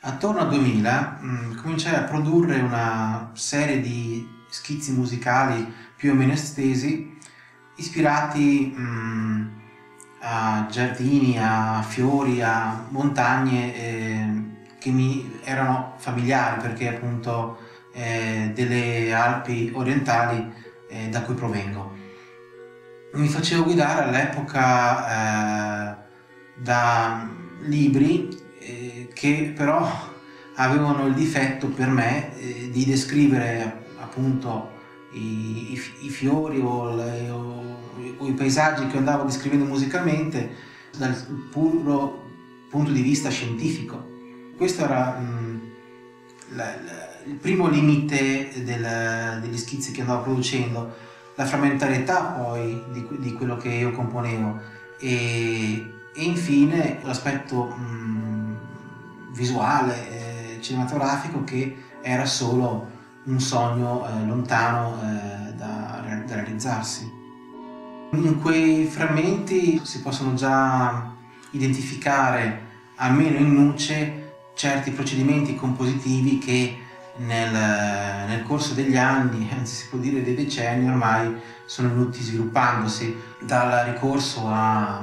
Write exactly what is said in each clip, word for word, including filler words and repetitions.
Attorno al duemila mh, cominciai a produrre una serie di schizzi musicali più o meno estesi, ispirati mh, a giardini, a fiori, a montagne eh, che mi erano familiari perché appunto eh, delle Alpi orientali eh, da cui provengo. Mi facevo guidare all'epoca eh, da libri eh, che però avevano il difetto per me eh, di descrivere appunto i, i, i fiori o, le, o, o i paesaggi che andavo descrivendo musicalmente dal puro punto di vista scientifico. Questo era mh, la, la, il primo limite del, degli schizzi che andavo producendo, la frammentarietà poi di, di quello che io componevo e, e infine l'aspetto mh, visuale, eh, cinematografico, che era solo un sogno eh, lontano eh, da, da realizzarsi. In quei frammenti si possono già identificare, almeno in nuce, certi procedimenti compositivi che nel, nel corso degli anni, anzi si può dire dei decenni ormai, sono venuti sviluppandosi, dal ricorso a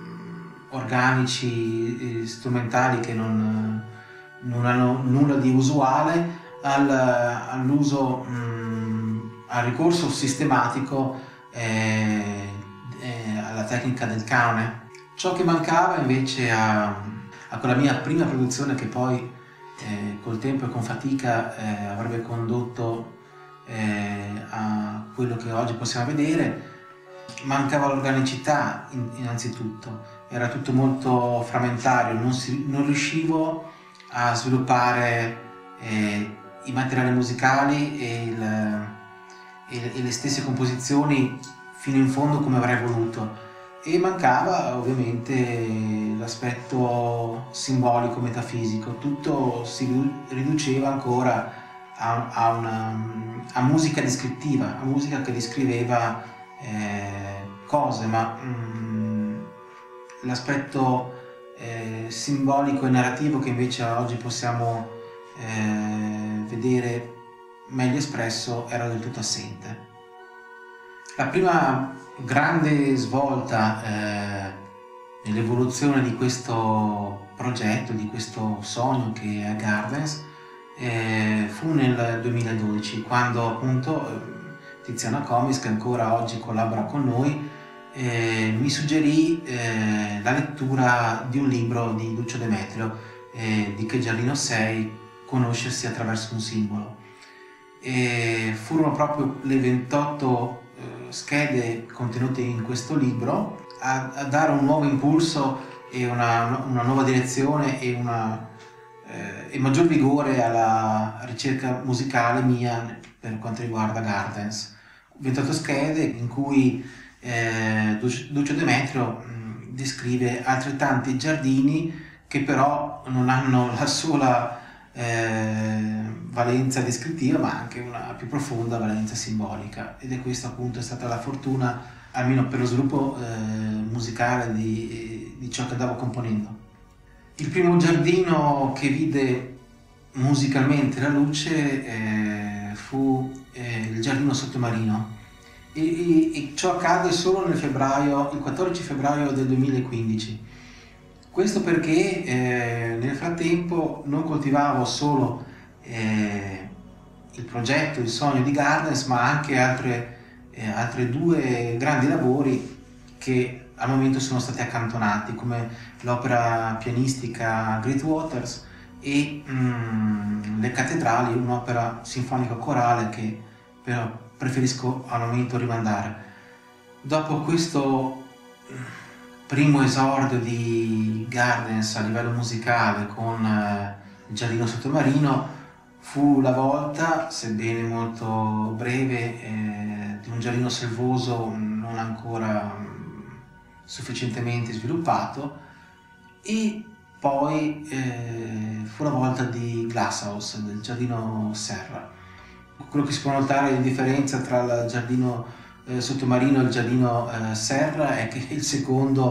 organici strumentali che non, non hanno nulla di usuale, al, all'uso, mh, al ricorso sistematico eh, eh, alla tecnica del canone. Ciò che mancava invece a, a quella mia prima produzione, che poi eh, col tempo e con fatica eh, avrebbe condotto eh, a quello che oggi possiamo vedere, mancava l'organicità innanzitutto. Era tutto molto frammentario, non, si, non riuscivo a sviluppare eh, i materiali musicali e, il, e, e le stesse composizioni fino in fondo come avrei voluto, e mancava ovviamente l'aspetto simbolico, metafisico. Tutto si riduceva ancora a, a, una, a musica descrittiva, a musica che descriveva eh, cose, ma mm, l'aspetto eh, simbolico e narrativo che invece oggi possiamo eh, vedere meglio espresso era del tutto assente. La prima grande svolta eh, nell'evoluzione di questo progetto, di questo sogno che è Gardens, eh, fu nel duemiladodici, quando appunto eh, Tiziana Comis, che ancora oggi collabora con noi, eh, mi suggerì eh, la lettura di un libro di Duccio Demetrio, eh, di Che giardino sei, conoscersi attraverso un simbolo. E furono proprio le ventotto eh, schede contenute in questo libro a, a dare un nuovo impulso e una, una nuova direzione e, una, eh, e maggior vigore alla ricerca musicale mia per quanto riguarda Gardens. ventotto schede in cui eh, Duccio Demetrio mh, descrive altrettanti giardini che però non hanno la sola Eh, valenza descrittiva, ma anche una più profonda valenza simbolica, ed è questa appunto è stata la fortuna, almeno per lo sviluppo eh, musicale di, di ciò che andavo componendo. Il primo giardino che vide musicalmente la luce eh, fu eh, il giardino sottomarino, e, e, e ciò accade solo nel febbraio, il quattordici febbraio del duemilaquindici. Questo perché eh, nel frattempo non coltivavo solo eh, il progetto, il sogno di Gardens, ma anche altre, eh, altre due grandi lavori che al momento sono stati accantonati, come l'opera pianistica Great Waters e mm, Le Cattedrali, un'opera sinfonica corale che però preferisco al momento rimandare. Dopo questo primo esordio di Gardens a livello musicale con eh, il giardino sottomarino, fu la volta, sebbene molto breve, eh, di un giardino selvoso non ancora mh, sufficientemente sviluppato, e poi eh, fu la volta di Glasshouse, del giardino serra. Quello che si può notare di differenza tra il giardino eh, sottomarino e il giardino eh, serra è che il secondo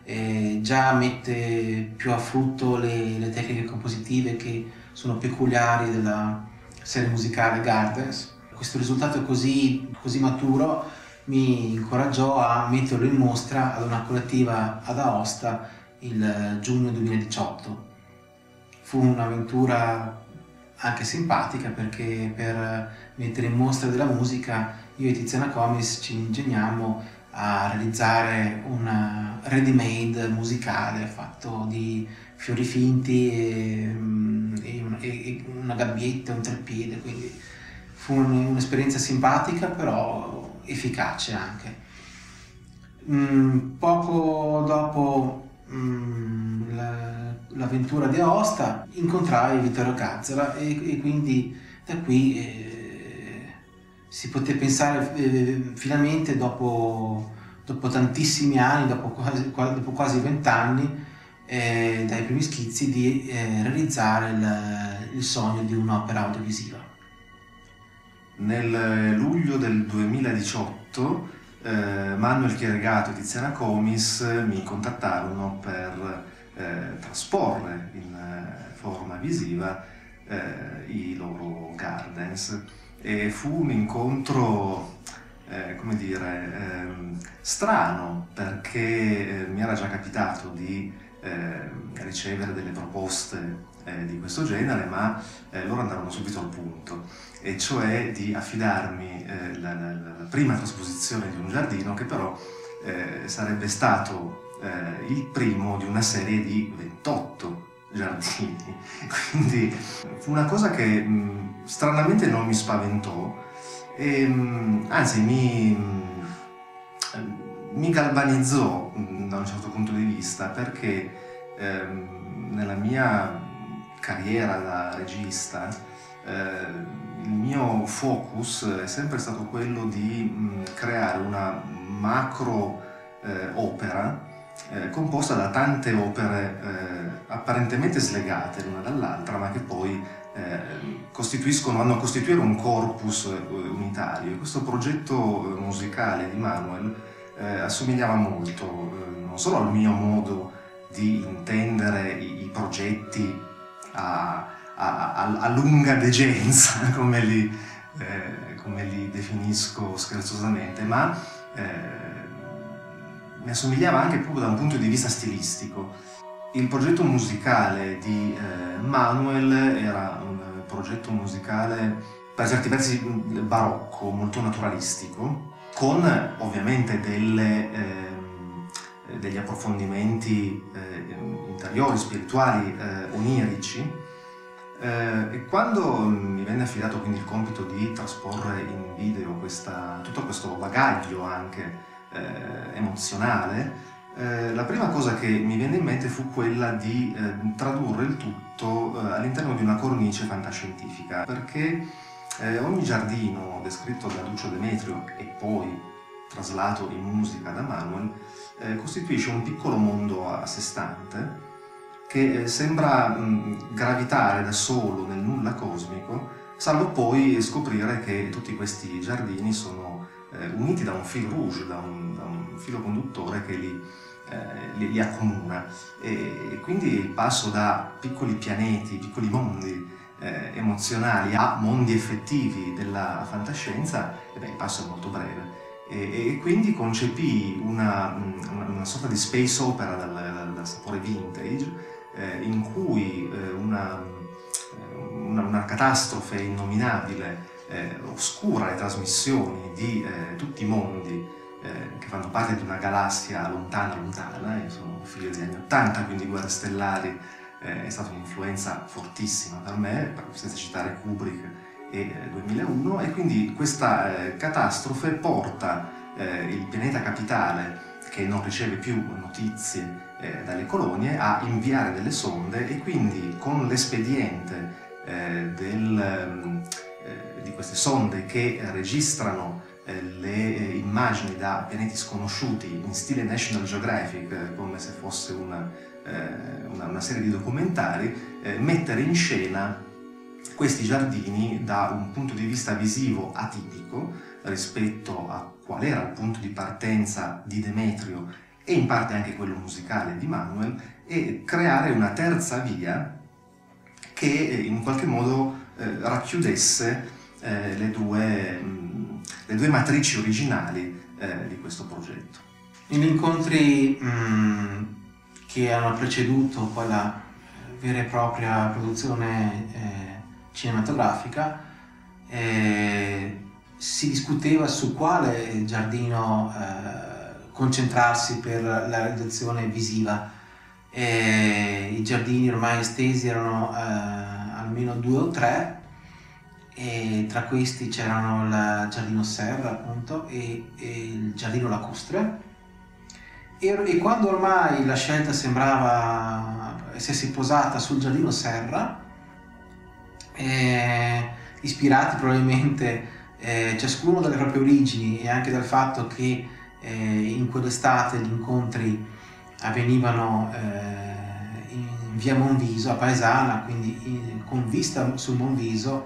eh, già mette più a frutto le, le tecniche compositive che sono peculiari della serie musicale Gardens. Questo risultato così, così maturo mi incoraggiò a metterlo in mostra ad una collettiva ad Aosta il giugno duemiladiciotto. Fu un'avventura anche simpatica, perché per mettere in mostra della musica io e Tiziana Comis ci ingegnammo a realizzare un ready-made musicale fatto di fiori finti e, e, e una gabbietta, un treppiede, quindi fu un'esperienza simpatica però efficace anche. Mm, poco dopo mm, la, l'avventura di Aosta incontrai Vittorio Cazzara e, e quindi da qui eh, si poté pensare eh, finalmente dopo, dopo tantissimi anni, dopo quasi, dopo quasi vent'anni eh, dai primi schizzi, di eh, realizzare il, il sogno di un'opera audiovisiva. Nel luglio del duemiladiciotto eh, Manuel Chieregato e Tiziana Comis mi contattarono per eh, trasporre in eh, forma visiva eh, i loro Gardens, e fu un incontro eh, come dire eh, strano, perché eh, mi era già capitato di eh, ricevere delle proposte eh, di questo genere, ma eh, loro andarono subito al punto, e cioè di affidarmi eh, la, la, la prima trasposizione di un giardino, che però eh, sarebbe stato eh, il primo di una serie di ventotto giardini. Quindi fu una cosa che mh, stranamente non mi spaventò, e, mh, anzi mi, mh, mi galvanizzò mh, da un certo punto di vista, perché ehm, nella mia carriera da regista eh, il mio focus è sempre stato quello di mh, creare una macro eh, opera eh, composta da tante opere eh, apparentemente slegate l'una dall'altra, ma che poi eh, costituiscono, vanno a costituire un corpus eh, unitario. E questo progetto eh, musicale di Manuel eh, assomigliava molto eh, non solo al mio modo di intendere i, i progetti a A, a, a lunga degenza, come li, eh, come li definisco scherzosamente, ma eh, mi assomigliava anche proprio da un punto di vista stilistico. Il progetto musicale di eh, Manuel era un progetto musicale per certi versi barocco, molto naturalistico, con ovviamente delle, eh, degli approfondimenti eh, interiori, spirituali, eh, onirici. Eh, e quando mi venne affidato quindi il compito di trasporre in video questa, tutto questo bagaglio anche eh, emozionale, eh, la prima cosa che mi venne in mente fu quella di eh, tradurre il tutto eh, all'interno di una cornice fantascientifica, perché eh, ogni giardino descritto da Lucio Demetrio e poi traslato in musica da Manuel eh, costituisce un piccolo mondo a sé stante, che sembra mh, gravitare da solo nel nulla cosmico, salvo poi scoprire che tutti questi giardini sono eh, uniti da un fil rouge, da un, da un filo conduttore che li, eh, li, li accomuna. E, e quindi il passo da piccoli pianeti, piccoli mondi eh, emozionali a mondi effettivi della fantascienza, e beh, il passo è molto breve. E, e quindi concepì una, una, una sorta di space opera dal, dal, dal sapore vintage, Eh, in cui eh, una, una, una catastrofe innominabile eh, oscura le trasmissioni di eh, tutti i mondi eh, che fanno parte di una galassia lontana lontana. Io sono figlio degli anni ottanta, quindi Guerre Stellari eh, è stata un'influenza fortissima per me, senza citare Kubrick e eh, duemilauno, e quindi questa eh, catastrofe porta eh, il pianeta capitale, che non riceve più notizie eh, dalle colonie, a inviare delle sonde, e quindi con l'espediente eh, del, eh, di queste sonde che registrano eh, le immagini da pianeti sconosciuti in stile National Geographic, eh, come se fosse una, eh, una, una serie di documentari, eh, mettere in scena questi giardini da un punto di vista visivo atipico rispetto a qual era il punto di partenza di Demetrio e in parte anche quello musicale di Manuel, e creare una terza via che in qualche modo eh, racchiudesse eh, le, due, mh, le due matrici originali eh, di questo progetto. Negli incontri mh, che hanno preceduto poi la vera e propria produzione eh, cinematografica, eh, si discuteva su quale giardino eh, concentrarsi per la realizzazione visiva. E i giardini ormai estesi erano eh, almeno due o tre, e tra questi c'erano il giardino Serra appunto e, e il giardino lacustre, e, e quando ormai la scelta sembrava essersi posata sul giardino Serra, eh, ispirati probabilmente eh, ciascuno dalle proprie origini e anche dal fatto che eh, in quell'estate gli incontri avvenivano eh, in via Monviso a Paesana, quindi in, con vista sul Monviso,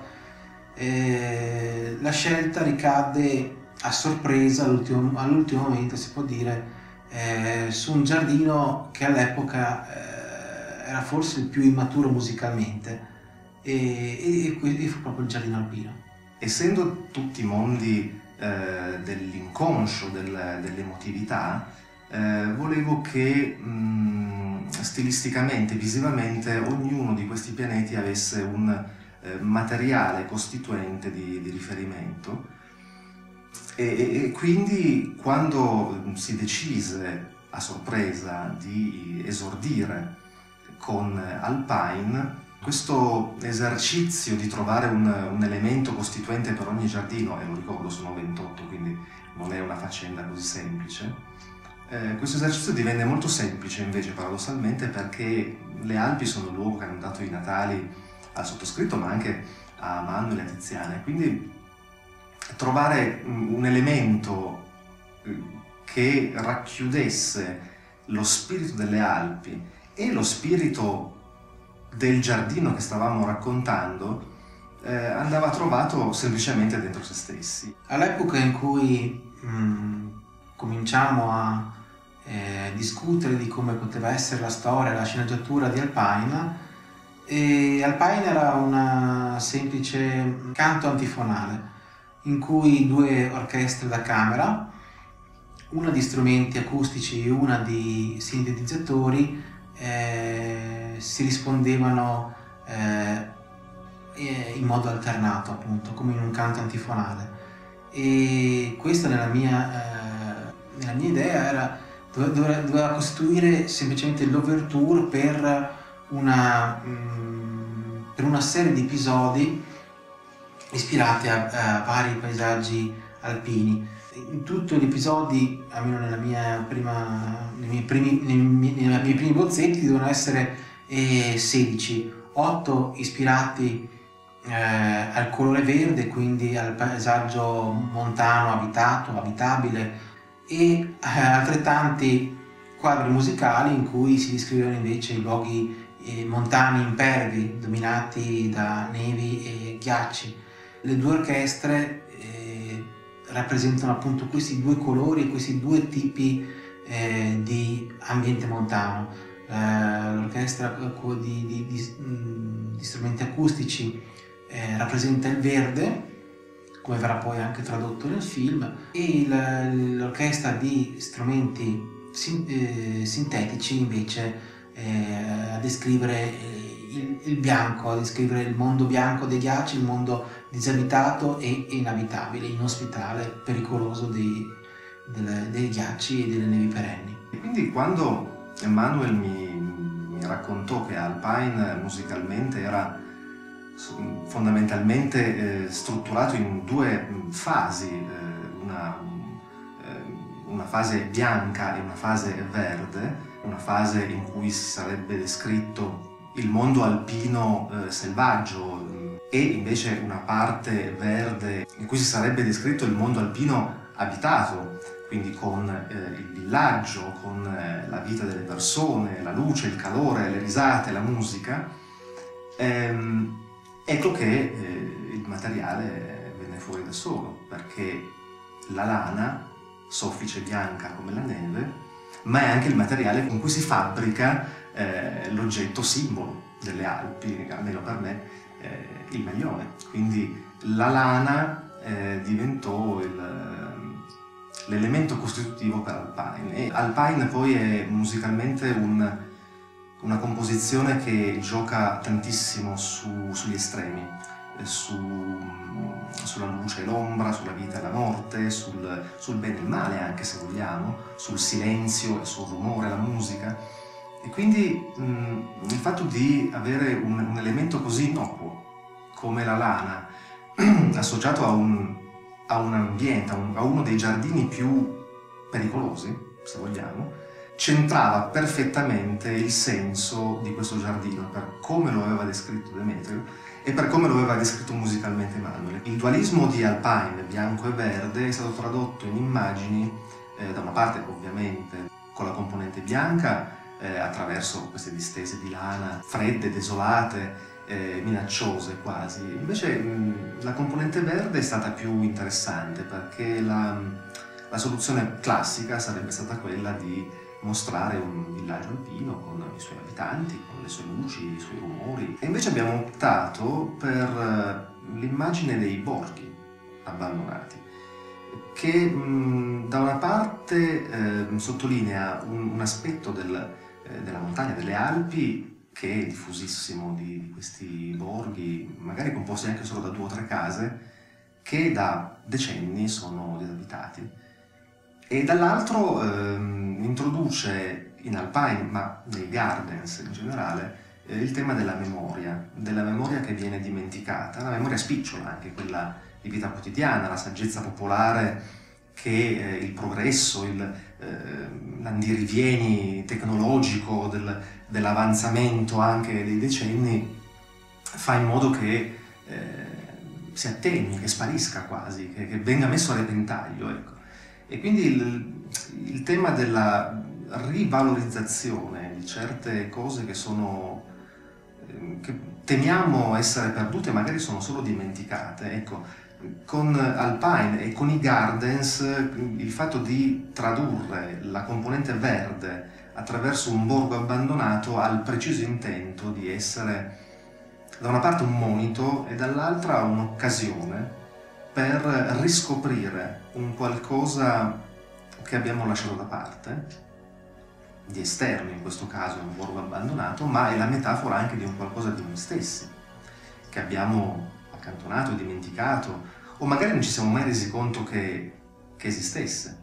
eh, la scelta ricadde a sorpresa all'ultimo, all'ultimo momento, si può dire, eh, su un giardino che all'epoca eh, era forse il più immaturo musicalmente, e, e, e fu proprio il giardino alpino. Essendo tutti mondi eh, dell'inconscio, del, dell'emotività, eh, volevo che mh, stilisticamente, visivamente, ognuno di questi pianeti avesse un eh, materiale costituente di, di riferimento, e, e quindi quando si decise a sorpresa di esordire con Alpine, questo esercizio di trovare un, un elemento costituente per ogni giardino, e lo ricordo sono ventotto, quindi non è una faccenda così semplice, eh, questo esercizio divenne molto semplice invece paradossalmente, perché le Alpi sono il luogo che hanno dato i natali al sottoscritto, ma anche a Manuel e a Tiziana, e quindi trovare un elemento che racchiudesse lo spirito delle Alpi e lo spirito del giardino che stavamo raccontando eh, andava trovato semplicemente dentro se stessi. All'epoca in cui mh, cominciamo a eh, discutere di come poteva essere la storia, la sceneggiatura di Alpine, e Alpine era un semplice canto antifonale in cui due orchestre da camera, una di strumenti acustici e una di sintetizzatori, eh, si rispondevano eh, in modo alternato, appunto, come in un canto antifonale. E questa nella mia, eh, nella mia idea era, doveva, doveva costituire semplicemente l'ouverture per una, mh, per una serie di episodi ispirati a, a vari paesaggi alpini. In tutti gli episodi, almeno nella mia prima, nei, miei primi, nei, miei, nei miei primi bozzetti, devono essere eh, sedici, otto ispirati eh, al colore verde, quindi al paesaggio montano abitato, abitabile, e eh, altrettanti quadri musicali in cui si descrivevano invece i luoghi eh, montani impervi, dominati da nevi e ghiacci. Le due orchestre eh, rappresentano appunto questi due colori, questi due tipi eh, di ambiente montano. Eh, l'orchestra di, di, di, di strumenti acustici eh, rappresenta il verde, come verrà poi anche tradotto nel film, e l'orchestra di strumenti sin, eh, sintetici invece eh, a descrivere il, il bianco, a descrivere il mondo bianco dei ghiacci, il mondo disabitato e inabitabile, inospitale, pericoloso dei, delle, dei ghiacci e delle nevi perenni. E quindi quando Manuel mi, mi raccontò che Alpine musicalmente era fondamentalmente eh, strutturato in due fasi, eh, una, eh, una fase bianca e una fase verde, una fase in cui si sarebbe descritto il mondo alpino eh, selvaggio, e invece una parte verde in cui si sarebbe descritto il mondo alpino abitato, quindi con eh, il villaggio, con eh, la vita delle persone, la luce, il calore, le risate, la musica. Ehm, ecco che eh, il materiale venne fuori da solo, perché la lana, soffice bianca come la neve, ma è anche il materiale con cui si fabbrica eh, l'oggetto simbolo delle Alpi, almeno per me, eh, il maglione. Quindi la lana eh, diventò l'elemento costitutivo per Alpine. E Alpine poi è musicalmente un, una composizione che gioca tantissimo su, sugli estremi, su, sulla luce e l'ombra, sulla vita e la morte, sul, sul bene e il male anche se vogliamo, sul silenzio e sul rumore, la musica. E quindi mh, il fatto di avere un, un elemento così innocuo come la lana associato a un, a un ambiente, a, un, a uno dei giardini più pericolosi, se vogliamo, centrava perfettamente il senso di questo giardino per come lo aveva descritto Demetrio e per come lo aveva descritto musicalmente Emanuele. Il dualismo di Alpine, bianco e verde, è stato tradotto in immagini, eh, da una parte ovviamente con la componente bianca, eh, attraverso queste distese di lana fredde, desolate, eh, minacciose quasi. Invece mh, la componente verde è stata più interessante perché la, la soluzione classica sarebbe stata quella di mostrare un villaggio alpino con i suoi abitanti, con le sue luci, i suoi rumori. E invece abbiamo optato per l'immagine dei borghi abbandonati, che mh, da una parte eh, sottolinea un, un aspetto del, eh, della montagna, delle Alpi, che è diffusissimo di, di questi borghi, magari composti anche solo da due o tre case, che da decenni sono disabitati. E dall'altro ehm, introduce in Alpine, ma nei Gardens in generale, eh, il tema della memoria, della memoria che viene dimenticata, una memoria spicciola, anche quella di vita quotidiana, la saggezza popolare che eh, il progresso, il, eh, l'andirivieni tecnologico del, dell'avanzamento anche dei decenni fa in modo che eh, si attenui, che sparisca quasi, che, che venga messo a repentaglio, ecco. E quindi il, il tema della rivalorizzazione di certe cose che sono eh, che temiamo essere perdute, magari sono solo dimenticate, ecco. Con Alpine e con i Gardens il fatto di tradurre la componente verde attraverso un borgo abbandonato ha il preciso intento di essere da una parte un monito e dall'altra un'occasione per riscoprire un qualcosa che abbiamo lasciato da parte, di esterno in questo caso, un borgo abbandonato, ma è la metafora anche di un qualcosa di noi stessi, che abbiamo accantonato, dimenticato, o magari non ci siamo mai resi conto che, che esistesse.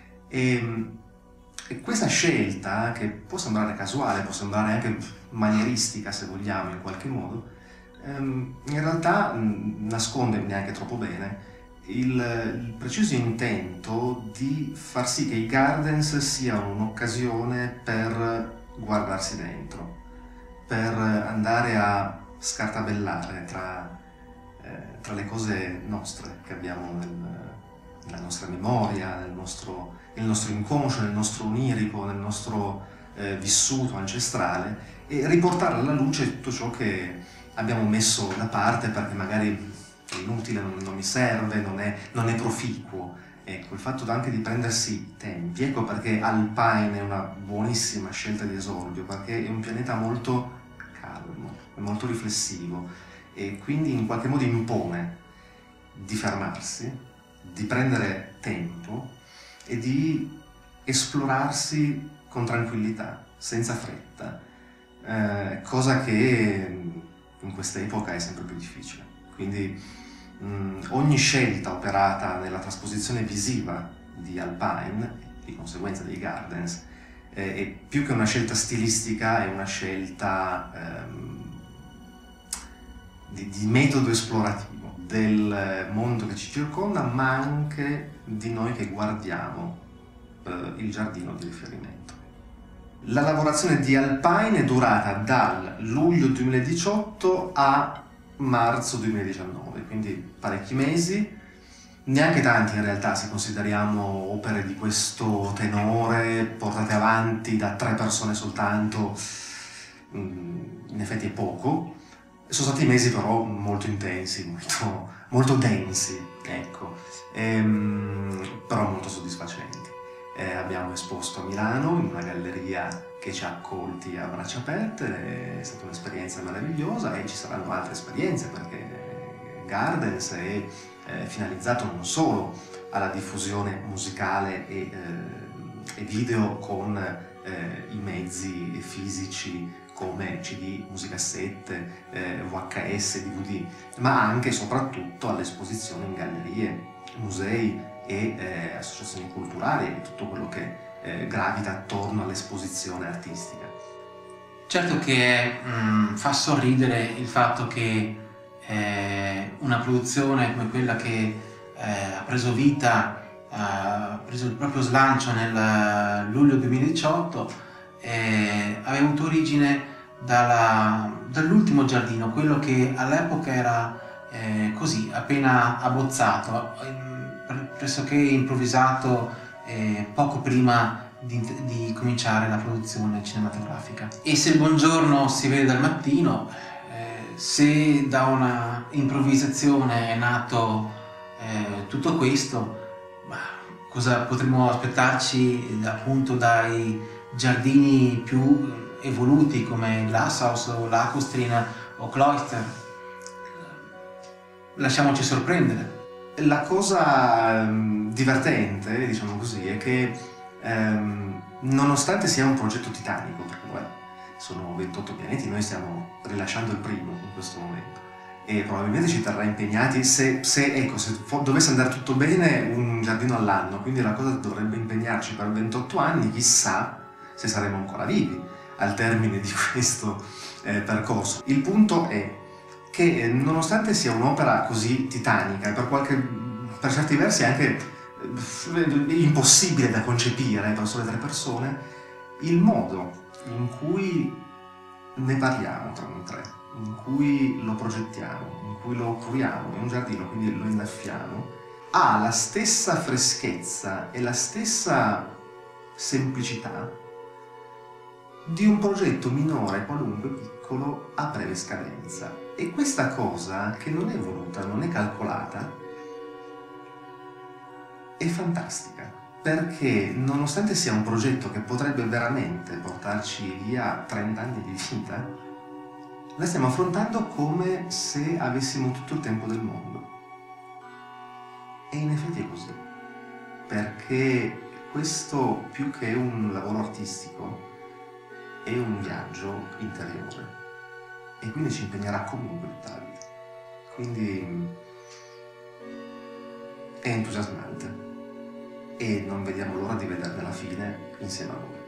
E, e questa scelta, che può sembrare casuale, può sembrare anche manieristica se vogliamo in qualche modo, in realtà nasconde neanche troppo bene il, il preciso intento di far sì che i Gardens siano un'occasione per guardarsi dentro, per andare a scartabellare tra, eh, tra le cose nostre che abbiamo nel, nella nostra memoria, nel nostro, nel nostro inconscio, nel nostro onirico, nel nostro eh, vissuto ancestrale, e riportare alla luce tutto ciò che abbiamo messo da parte perché magari è inutile, non, non mi serve, non è, non è proficuo. Ecco, il fatto anche di prendersi tempi, ecco perché Alpine è una buonissima scelta di esordio, perché è un pianeta molto calmo, molto riflessivo e quindi in qualche modo impone di fermarsi, di prendere tempo e di esplorarsi con tranquillità, senza fretta, eh, cosa che in questa epoca è sempre più difficile. Quindi mh, ogni scelta operata nella trasposizione visiva di Alpine, di conseguenza dei Gardens, eh, è più che una scelta stilistica, è una scelta ehm, di, di metodo esplorativo del mondo che ci circonda, ma anche di noi che guardiamo eh, il giardino di riferimento. La lavorazione di Alpine è durata dal luglio duemiladiciotto a marzo duemiladiciannove, quindi parecchi mesi, neanche tanti in realtà se consideriamo opere di questo tenore portate avanti da tre persone soltanto, in effetti è poco. Sono stati mesi però molto intensi, molto, molto densi, ecco, ehm, però molto soddisfacenti. Eh, abbiamo esposto a Milano in una galleria che ci ha accolti a braccia aperte, è stata un'esperienza meravigliosa e ci saranno altre esperienze perché Gardens è eh, finalizzato non solo alla diffusione musicale e, eh, e video con eh, i mezzi fisici come C D, musicassette, eh, V H S, D V D, ma anche e soprattutto all'esposizione in gallerie, musei e eh, associazioni culturali e tutto quello che eh, gravita attorno all'esposizione artistica. Certo che mh, fa sorridere il fatto che eh, una produzione come quella che eh, ha preso vita, ha preso il proprio slancio nel luglio duemiladiciotto, eh, aveva avuto origine dalla, dall'ultimo giardino, quello che all'epoca era eh, così, appena abbozzato, pressoché improvvisato eh, poco prima di, di cominciare la produzione cinematografica. E se il buongiorno si vede dal mattino, eh, se da una improvvisazione è nato eh, tutto questo, ma cosa potremmo aspettarci appunto dai giardini più evoluti come Glasshouse o Lacustrine o Cloister? Lasciamoci sorprendere. La cosa um, divertente, diciamo così, è che um, nonostante sia un progetto titanico, perché beh, sono ventotto pianeti, noi stiamo rilasciando il primo in questo momento e probabilmente ci terrà impegnati se, se, ecco, se dovesse andare tutto bene un giardino all'anno, quindi la cosa dovrebbe impegnarci per ventotto anni, chissà se saremo ancora vivi al termine di questo eh, percorso. Il punto è che nonostante sia un'opera così titanica e per, qualche, per certi versi anche impossibile da concepire per sole tre persone, il modo in cui ne parliamo tra noi tre, in cui lo progettiamo, in cui lo curiamo, è un giardino, quindi lo innaffiamo, ha la stessa freschezza e la stessa semplicità di un progetto minore, qualunque, piccolo, a breve scadenza. E questa cosa, che non è voluta, non è calcolata, è fantastica, perché nonostante sia un progetto che potrebbe veramente portarci via trenta anni di vita, la stiamo affrontando come se avessimo tutto il tempo del mondo. E in effetti è così, perché questo, più che un lavoro artistico, è un viaggio interiore e quindi ci impegnerà comunque tutta la vita. Quindi è entusiasmante e non vediamo l'ora di vederne la fine insieme a voi.